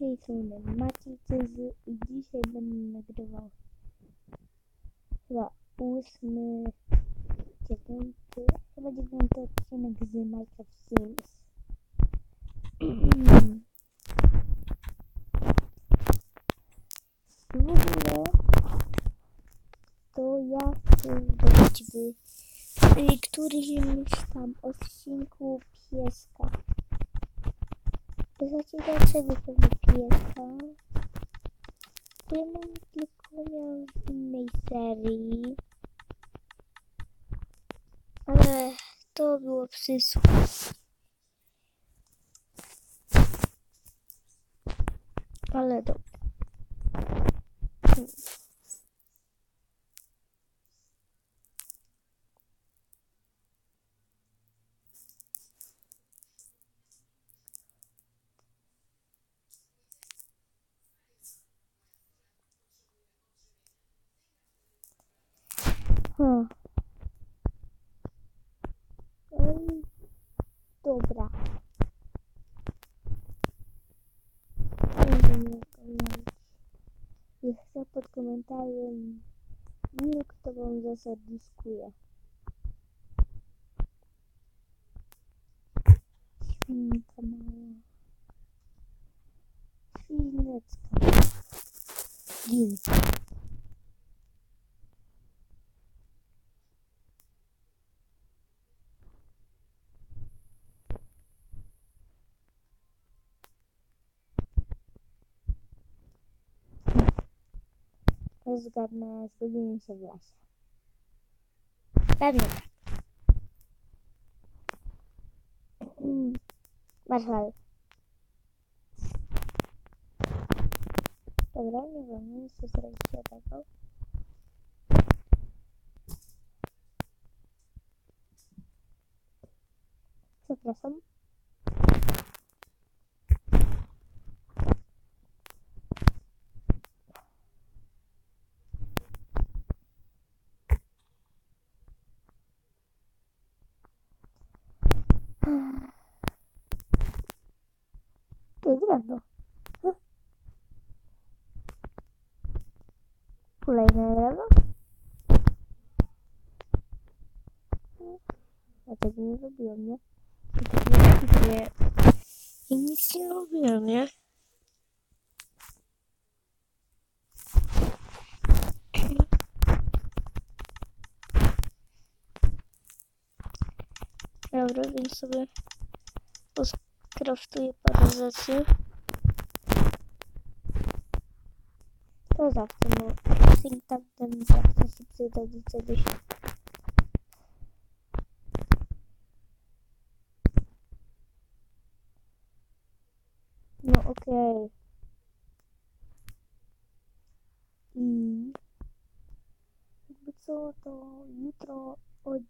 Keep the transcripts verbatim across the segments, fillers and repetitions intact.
tej strony Maciej Cyzy i dzisiaj będę nagrywał chyba ósmy, dziewiąty, chyba dziewiąty odcinek z Minecraft Sims. W ogóle to ja chcę zrobić w którymś tam odcinku pieska. Znaczy dlaczego tego pieska? Bo ja mam tylko miał w innej serii. Ale to było wszystko. Ale dobra. Hmm. Hmm. Oj, dobra. I chcę pod komentarzem wilk, to wam zasadniskuje. Świnka mała. Świneczka. Gin. Zgadnę, zgubiłem się w lesie. Pewnie tak. Marszal. Dobra, nie wiem, nie chcę zrobić się tego. Przepraszam. To jest drewno. Kolejne drewno. Ja tego nie robiłem, nie? Ja tego nie robiłem. I nic nie robiłem, nie? Dobra, więc sobie poskraftuję parę rzeczy. To zawsze, no film tamten zawsze się przydać czegoś. No okej. Okay. I jakby co, to jutro od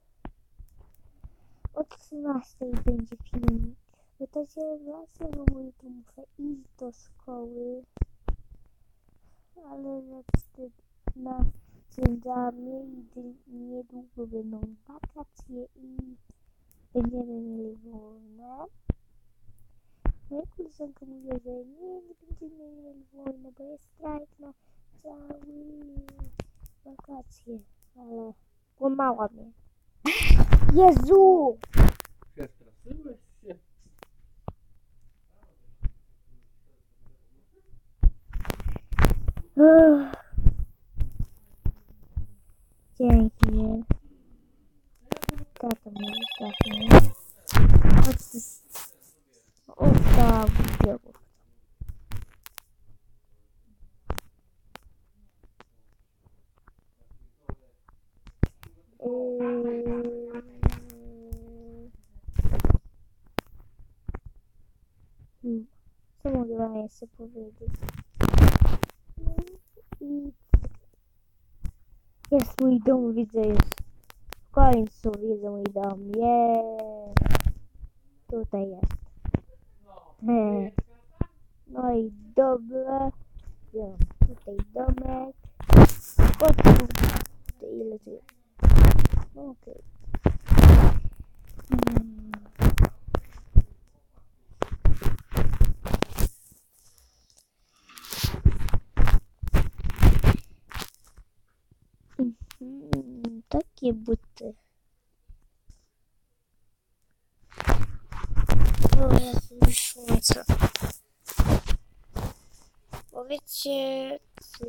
o trzynastej będzie filmik. Pytacie właśnie, bo jutro muszę iść do szkoły. Ale niestety na dzień i niedługo będą wakacje i będziemy mieli wolne. Moja koleżanka mówiła, że nie, nie będziemy mieli wolne, bo jest strajk na całe wakacje. Ale kłamała mnie. Jezu! Przestraszyłeś się? Uff. Dzięki. Tata mnie wystraszył. O, tak, widziałam. Hmm. Co mogę wam jeszcze powiedzieć? I jest mój dom, widzę już. W końcu widzę mój dom. Jeee. Tutaj jest. He. No i dobra. Wiem, tutaj domek. Kotku. Tutaj ile tu jest? No okej. Okay. Hmm. jakie buty. O Jezu, już co. Powiedzcie, czy...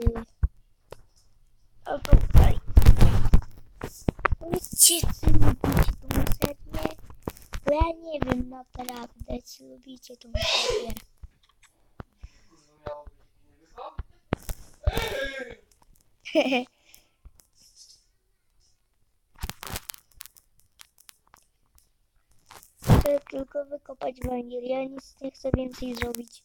O, tutaj. Powiedzcie, czy lubicie tą serię? Bo ja nie wiem naprawdę, czy lubicie tą serię. Hehe. Chcę tylko wykopać węgiel, ja nic nie chcę więcej zrobić.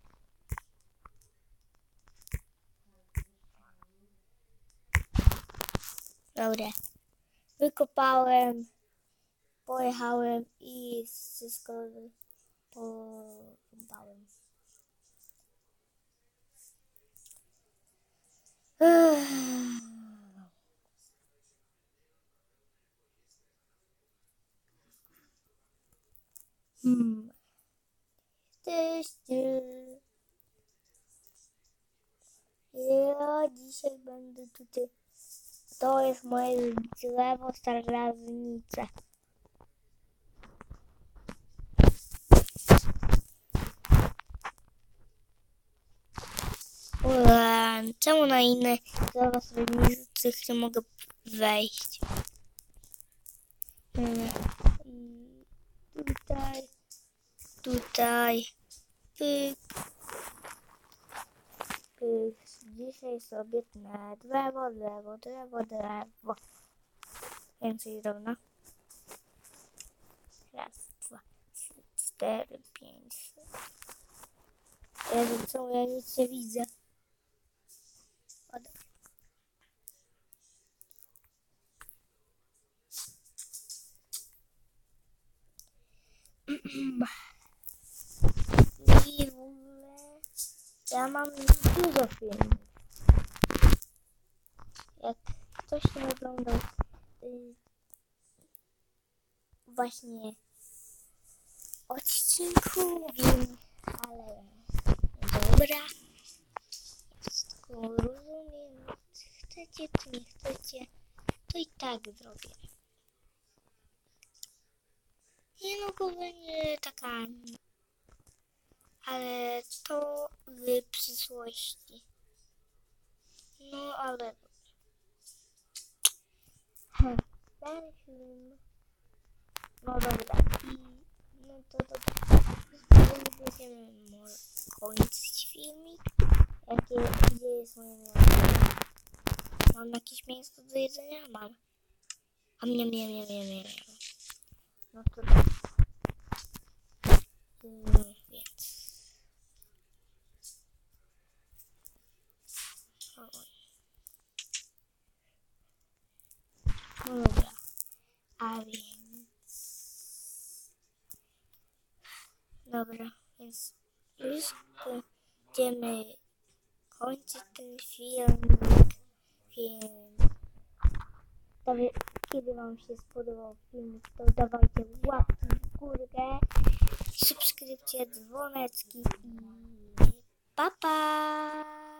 Dobra. Wykopałem, pojechałem i wszystko porąbałem. Hmm. Jesteście. Ja dzisiaj będę tutaj. To jest moje drzewo strażnicze. Ua, czemu na inne drzewa strażniczych nie mogę wejść? Hmm. I tutaj, tutaj, pyk, pyk. Dzisiaj sobie tnę drzewo, drzewo, drzewo, drzewo. Więcej drewna. Raz, dwa, trzy, cztery, pięć. Jezu, czemu ja nic nie widzę? O, dobra. I w ogóle ja mam dużo filmów. Jak ktoś nie oglądał y, właśnie odcinku, wiem, ale dobra. Wszystko rozumiem. Czy chcecie, czy nie chcecie, to i tak zrobię. Nie no, go będzie taka, ale to w przyszłości. No, ale ten film. No dobra, i no to dobra. Nie będziemy może kończyć filmik. Jakie, gdzie jest moje miasto? Mam jakieś miejsce do jedzenia? Mam. A mnie, mnie, mnie, mnie, mnie. No to tak. Hmm, więc. Oj. No dobra. A więc. Dobra, więc już będziemy kończyć ten filmik. Więc. Kiedy wam się spodobał filmik, to dawajcie łapki w górę, subskrypcje, dzwoneczki i pa pa!